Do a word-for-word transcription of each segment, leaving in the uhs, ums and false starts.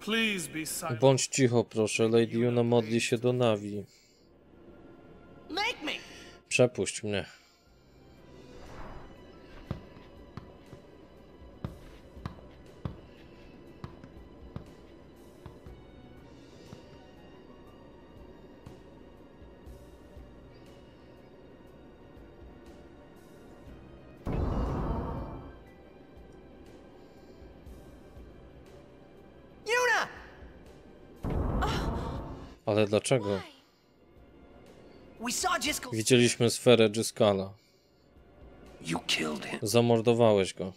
Bądź cicho, proszę. Lady Yuna modli się do Navi. Przepuść mnie. Ale dlaczego? Widzieliśmy sferę Driscolla. Zamordowałeś go.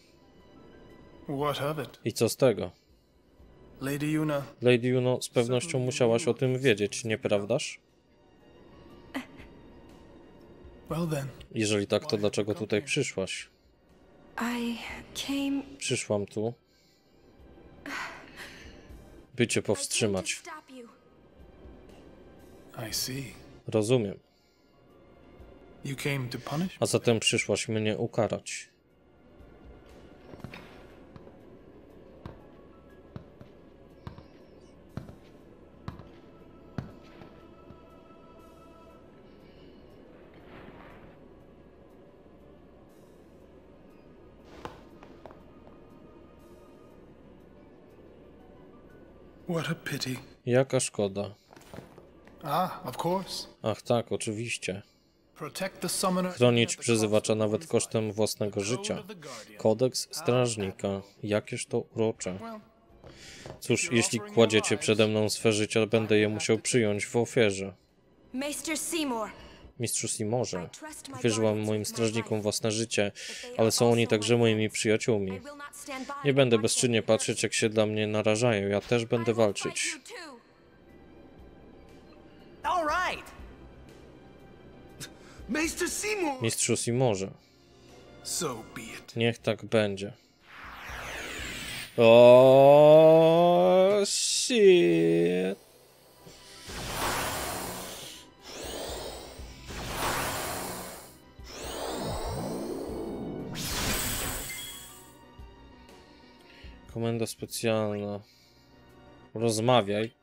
I co z tego? Lady Yuno, z pewnością musiałaś o tym wiedzieć, nieprawdaż? Jeżeli tak, to dlaczego tutaj przyszłaś? Przyszłam tu, by cię powstrzymać. Rozumiem. A zatem przyszłaś mnie ukarać. What a pity. Jaka szkoda. Ah, of course. Ach tak, oczywiście. Protect the summoner. Chronić przyzywacza nawet kosztem własnego życia. Kodeks strażnika. Jakież to urocze. Cóż, jeśli kładziecie przede mną swe życia, będę je musiał przyjąć w ofierze. Mistrzu Seymourze, wierzyłam moim strażnikom własne życie, ale są oni także moimi przyjaciółmi. Nie będę bezczynnie patrzeć, jak się dla mnie narażają. Ja też będę walczyć. Mistrzu Seymourze, niech tak będzie. O, shit. Komenda specjalna. Rozmawiaj.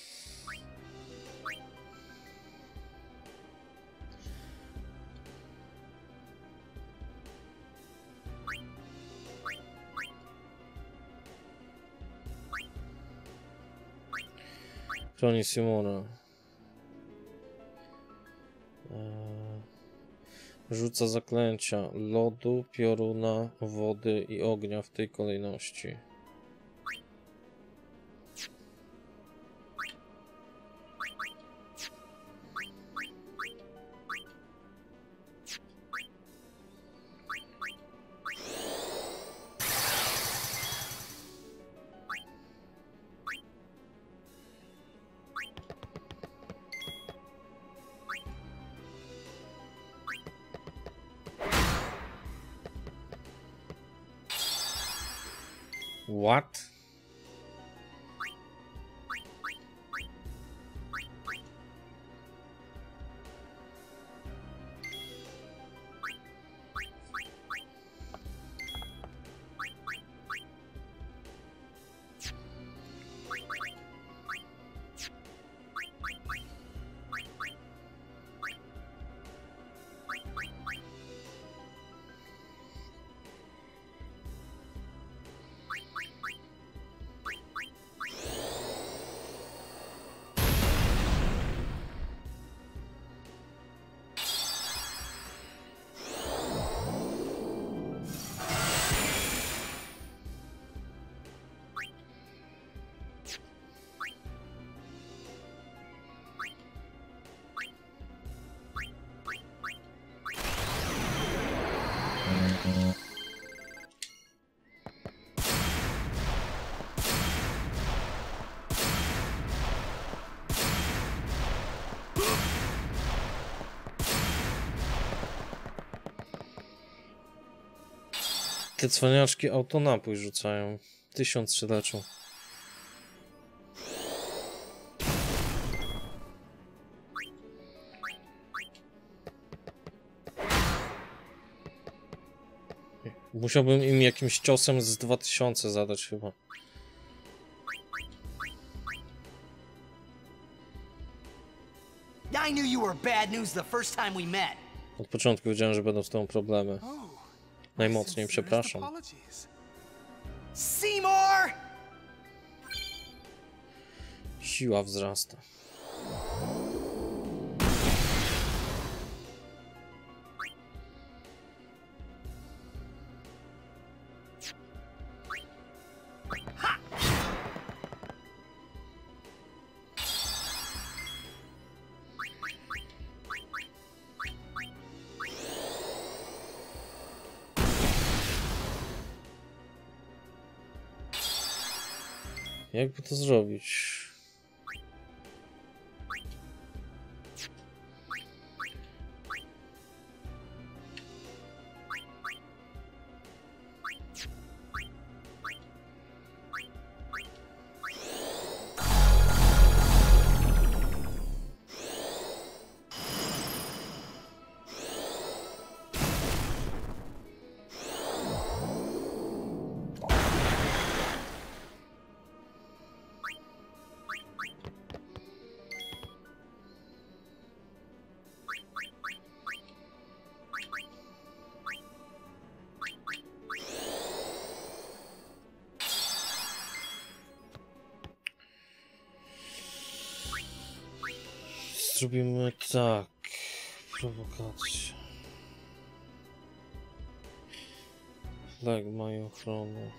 Chroni Simona. Rzuca zaklęcia lodu, pioruna, wody i ognia w tej kolejności. What? Te cwaniaczki autonapój rzucają. Tysiąc się leczą. Musiałbym im jakimś ciosem z dwa tysiące zadać chyba. I knew you were bad news the first time we met. Od początku wiedziałem, że będą z tą problemy. Najmocniej przepraszam. Seymour! Siła wzrasta. Jakby to zrobić? Zrobimy tak. Prowokacja. Tak, mają ochronę.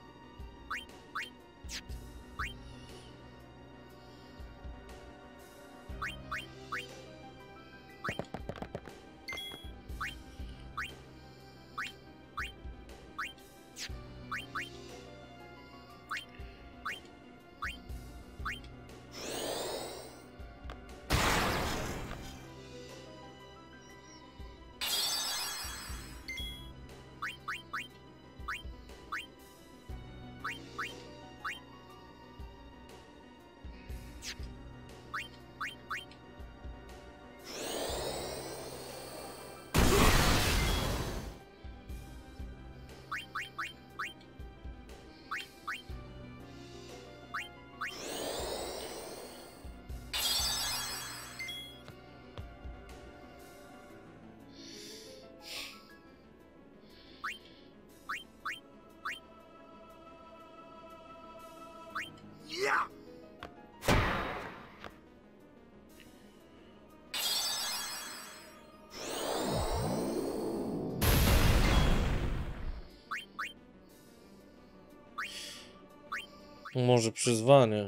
Może przyzwanie.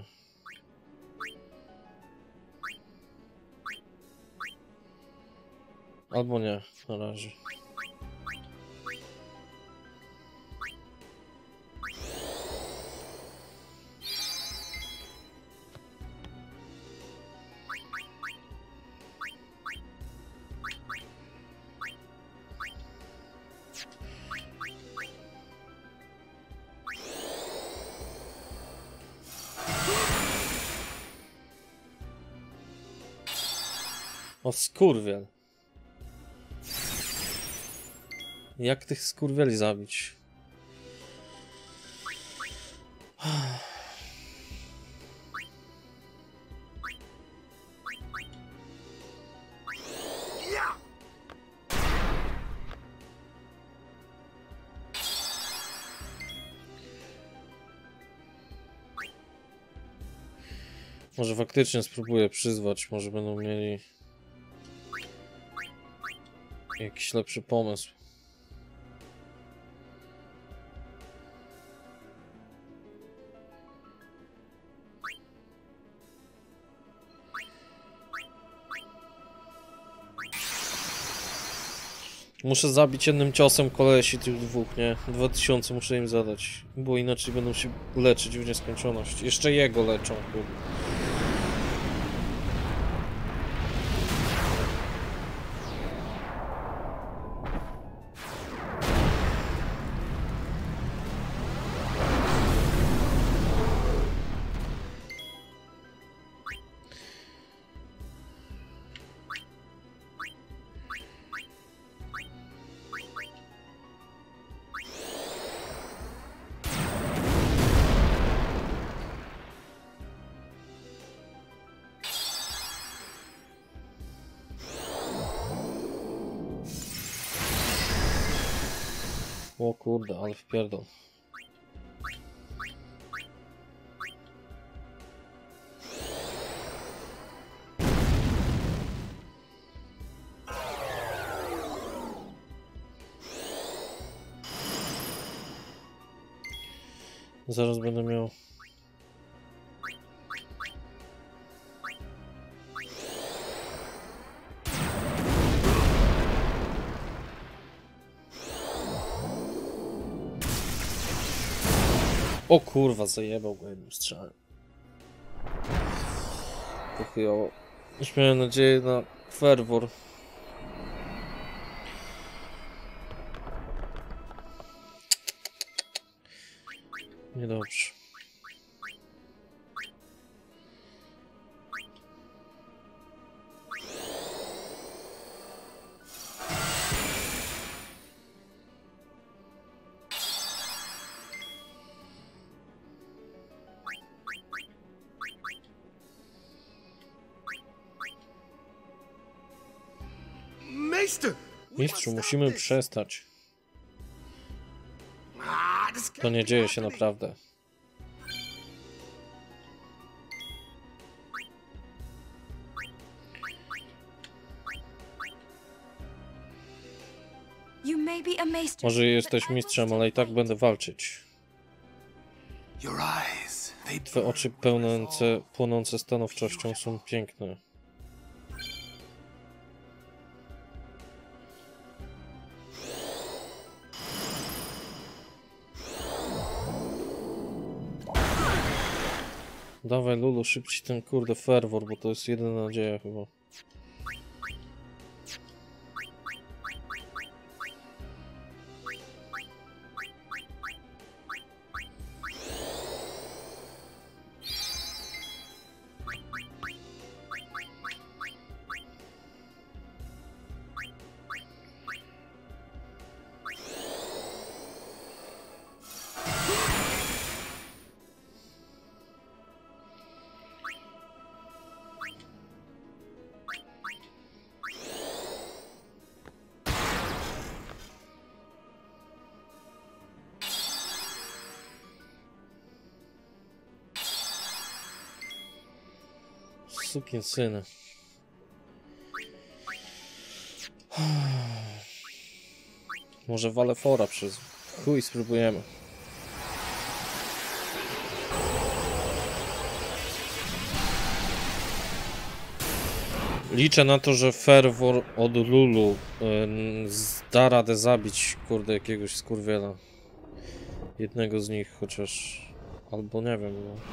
Albo nie, na razie. O skurwiel. Jak tych skurwieli zabić? Może faktycznie spróbuję przyzwać, może będą mieli jakiś lepszy pomysł. Muszę zabić jednym ciosem kolesi tych dwóch, nie? Dwa tysiące muszę im zadać, bo inaczej będą się leczyć w nieskończoność. Jeszcze jego leczą, kurde. O kurde, ale wpierdol. Zaraz będę miał... O kurwa, zajebał go jednym strzałem. To chujowo. Już miałem nadzieję na ferwor. Niedobrze. Mistrzu, musimy przestać. To nie dzieje się naprawdę. Może jesteś mistrzem, ale i tak będę walczyć. Twe oczy pełniące, płonące stanowczością są piękne. Dawaj Lulu, szybciej ten kurde ferwor, bo to jest jedyna nadzieja chyba. Sukinsyny. Może walę fora przez chuj, spróbujemy. Liczę na to, że ferwor od Lulu yy, da radę zabić kurde jakiegoś skurwiela. Jednego z nich chociaż, albo nie wiem, no.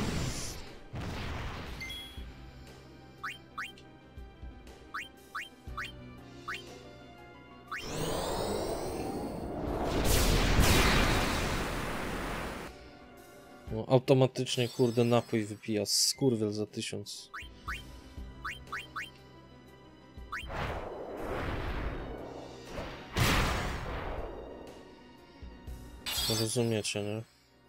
No, automatycznie kurde napój wypija skurwiel za tysiąc. Rozumiecie, nie?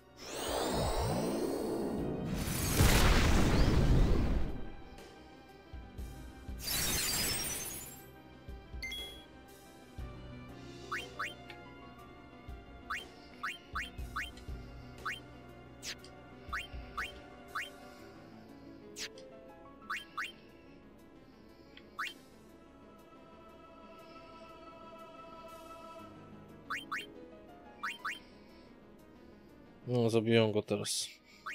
No, zabiją go teraz.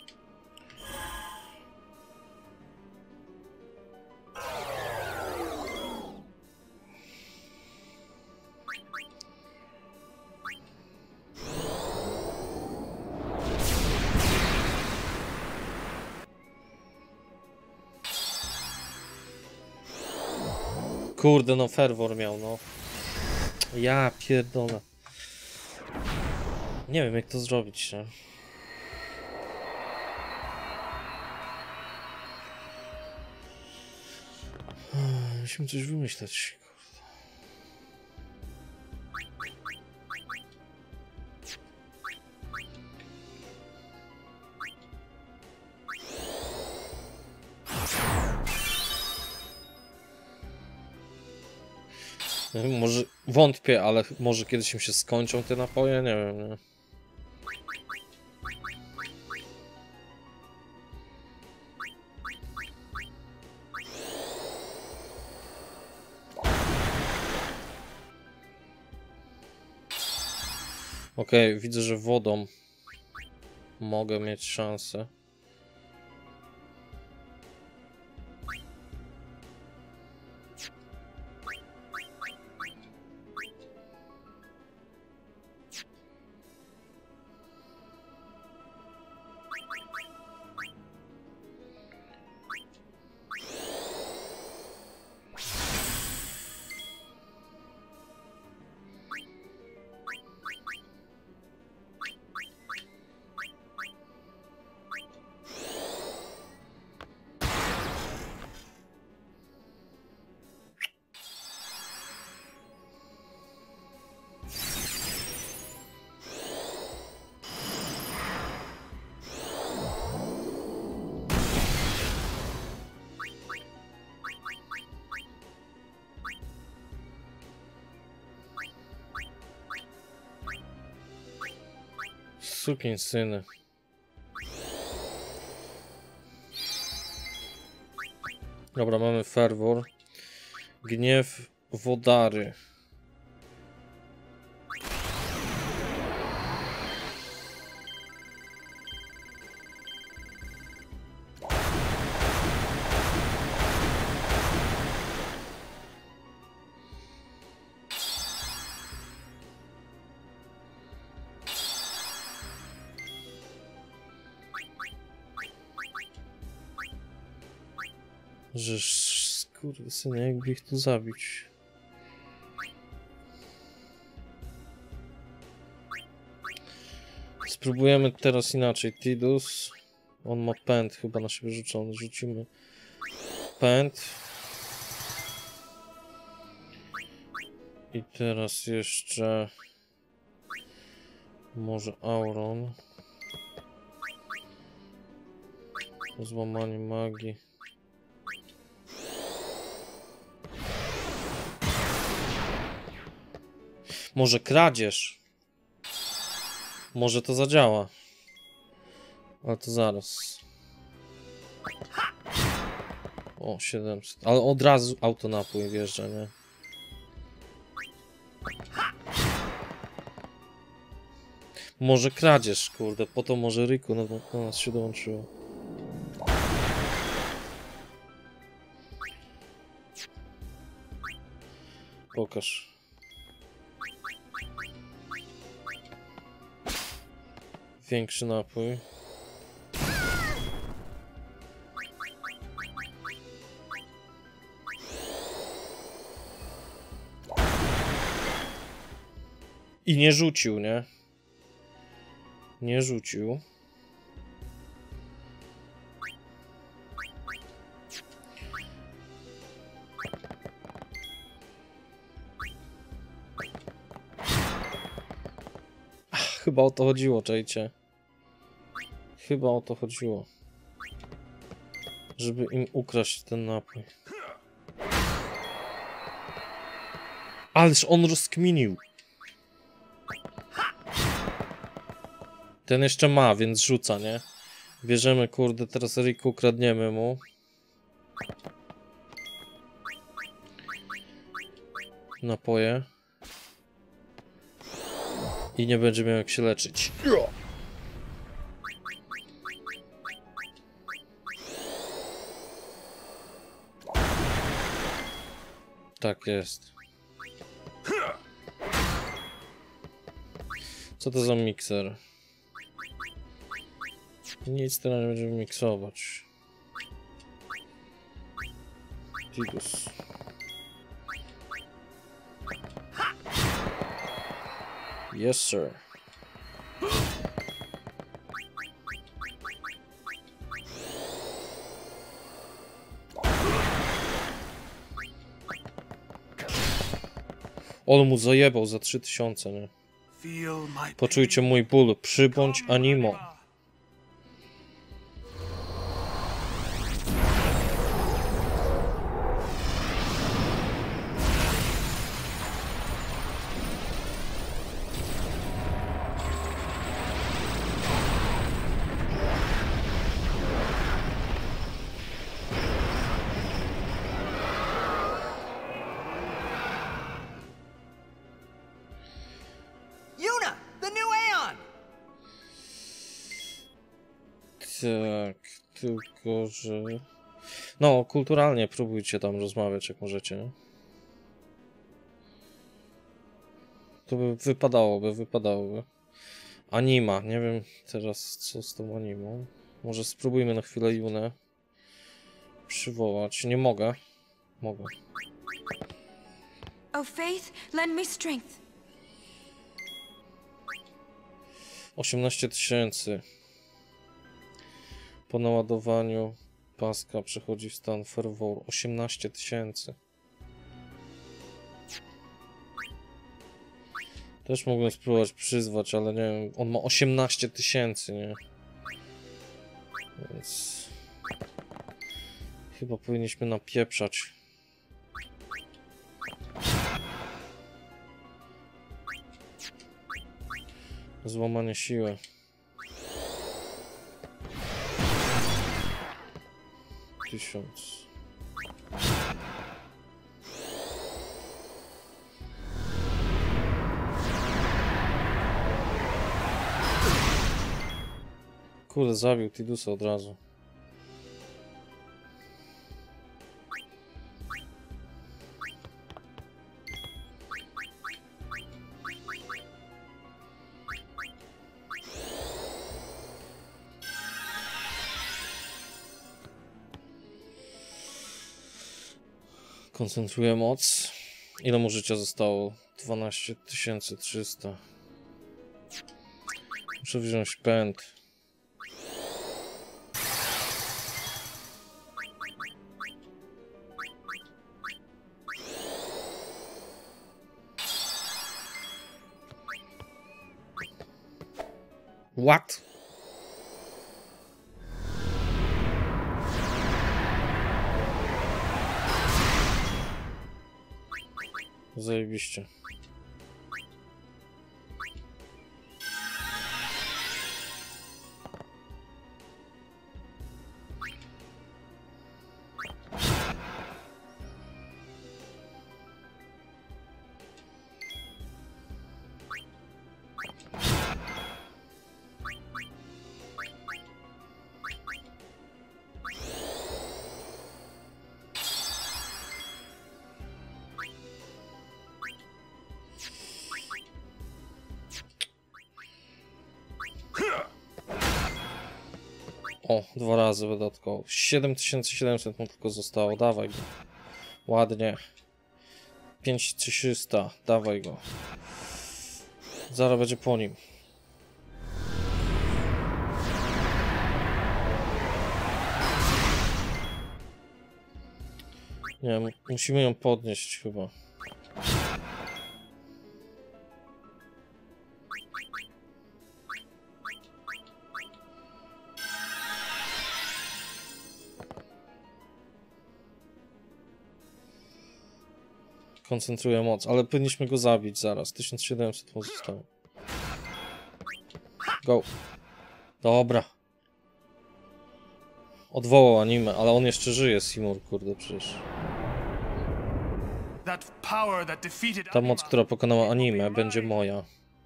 Kurde, no ferwor miał, no. Ja pierdolę. Nie wiem jak to zrobić, nie? Musimy coś wymyśleć. Może wątpię, ale może kiedyś im się skończą te napoje, nie wiem, nie? Okej, okay, widzę, że wodą mogę mieć szansę. Sukinsyny. Dobra, mamy ferwor. Gniew wodary. Że skurwysyny, jakby ich tu zabić. Spróbujemy teraz inaczej. Tidus. On ma pęd chyba na siebie rzucony. Rzucimy pęd. I teraz jeszcze może Auron. Złamanie magii. Może kradzież. Może to zadziała. Ale to zaraz. O, siedemset. Ale od razu autonapój wjeżdża, nie? Może kradzież, kurde. Po to może Riku no, do nas się dołączyło. Pokaż. Większy napój. I nie rzucił, nie? Nie rzucił. Ach, chyba o to chodziło, czajcie. Chyba o to chodziło. Żeby im ukraść ten napój. Ależ on rozkminił. Ten jeszcze ma, więc rzuca, nie? Bierzemy, kurde, teraz Riku, kradniemy mu. Napoje. I nie będzie miał jak się leczyć. Tak jest. Co to za mikser? Nic teraz nie będziemy miksować. Tidus. Yes, sir. On mu zajebał za trzy tysiące, nie? Poczujcie mój ból, przybądź animo. Tak, tylko że... No, kulturalnie próbujcie tam rozmawiać, jak możecie, nie? To by wypadałoby, wypadałoby. Anima, nie wiem teraz co z tą animą. Może spróbujmy na chwilę Junę przywołać. Nie mogę. Mogę. Oh, Faith, lend me strength. osiemnaście tysięcy. Po naładowaniu paska przechodzi w stan ferworu. osiemnaście tysięcy. Też mogłem spróbować przyzwać, ale nie wiem, on ma osiemnaście tysięcy, nie? Więc... Chyba powinniśmy napieprzać. Złamanie siły. Tysiąc. Kurde, zabił Tidusa od razu. Koncentruję moc. Ile mu życia zostało? dwanaście tysięcy trzysta. Muszę wziąć pęd. What? Zajebiście. O, dwa razy dodatkowo. siedem tysięcy siedemset mu tylko zostało. Dawaj go. Ładnie. pięć tysięcy trzysta. Dawaj go. Zaraz będzie po nim. Nie, musimy ją podnieść chyba. Koncentruję moc, ale powinniśmy go zabić zaraz. tysiąc siedemset mu zostało. Go. Dobra. Odwołał animę, ale on jeszcze żyje, Seymour, kurde, przecież. Ta moc, która pokonała animę, będzie moja.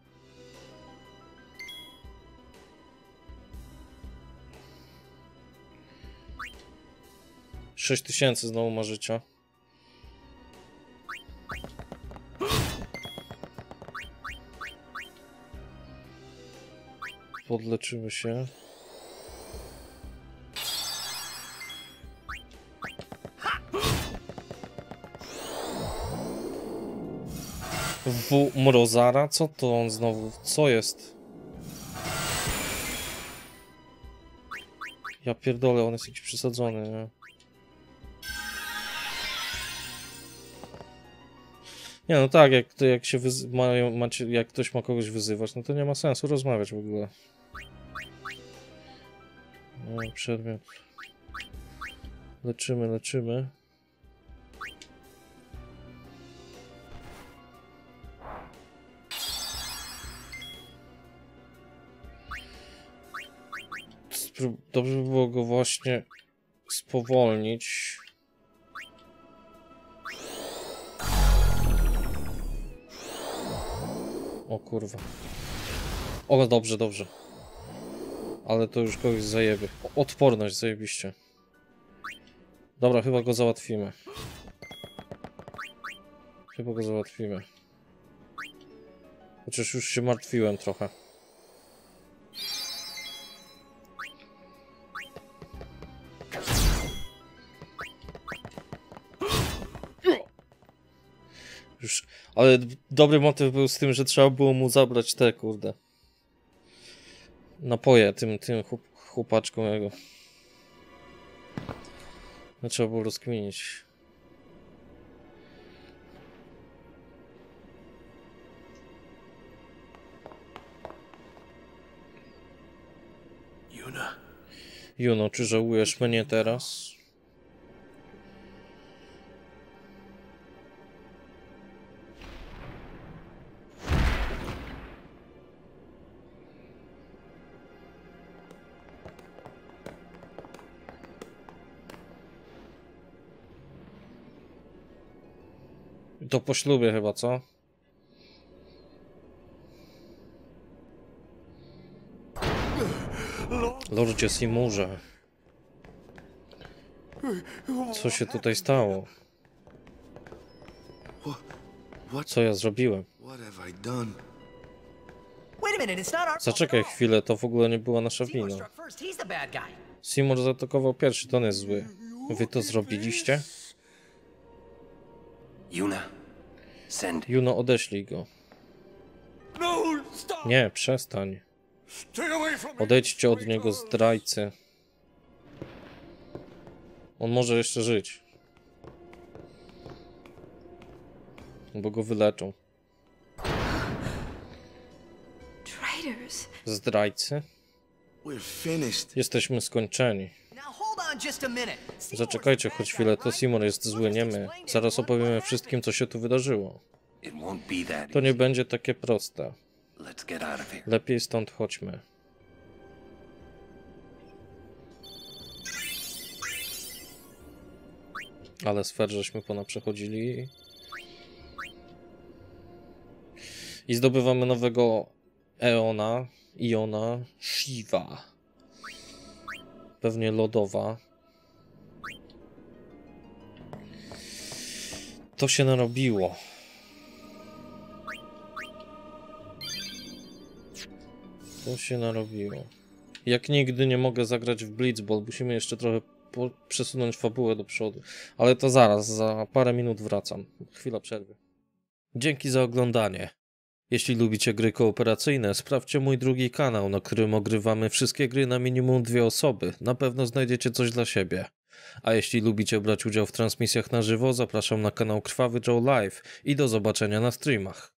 sześć tysięcy znowu ma życia. Podleczymy się. W Mrozara? Co to on znowu? Co jest? Ja pierdolę, on jest jakiś przesadzony, nie? Nie, no tak, jak, to jak się wyzy- mają, macie, jak ktoś ma kogoś wyzywać, no to nie ma sensu rozmawiać w ogóle. No, przedmiot. Leczymy, leczymy. Spró- Dobrze by było go właśnie spowolnić. O kurwa. O, dobrze, dobrze. Ale to już kogoś zajebie. Odporność zajebiście. Dobra, chyba go załatwimy. Chyba go załatwimy. Chociaż już się martwiłem trochę. Już, ale dobry motyw był z tym, że trzeba było mu zabrać te, kurde, napoje tym, tym chłop, chłopaczkom jego. No, trzeba było rozkminić. Yuna. Juno, czy żałujesz mnie teraz? To po ślubie chyba, co? Lordzie Simurze. Co się tutaj stało? Co ja zrobiłem? Wait a minute, it's not our fault. Zaczekaj chwilę, to w ogóle nie była nasza Seymour wina. struck first. He's the bad guy. Seymour zaatakował pierwszy, to on jest zły. Wy to zrobiliście? Yuna, send. Juno, odeślij go. Nie, przestań. Odejdźcie od niego, zdrajcy. On może jeszcze żyć. Bo go wyleczą. Traitors. Zdrajcy? Jesteśmy skończeni. Now hold on just a minute. Seymour's Zaczekajcie the choć bad chwilę, guy, to right? Seymour jest zły, nie my. Zaraz opowiemy wszystkim, co się tu wydarzyło. It won't be that To nie easy. będzie takie proste. Let's get out of here. Lepiej stąd chodźmy. Ale sfer żeśmy ponaprzechodzili. I zdobywamy nowego Eona, Iona, Shiva. Pewnie lodowa. To się narobiło. To się narobiło. Jak nigdy nie mogę zagrać w Blitzball. Musimy jeszcze trochę po- przesunąć fabułę do przodu. Ale to zaraz, za parę minut wracam. Chwila przerwy. Dzięki za oglądanie. Jeśli lubicie gry kooperacyjne, sprawdźcie mój drugi kanał, na którym ogrywamy wszystkie gry na minimum dwie osoby. Na pewno znajdziecie coś dla siebie. A jeśli lubicie brać udział w transmisjach na żywo, zapraszam na kanał Krwawy Joe Live i do zobaczenia na streamach.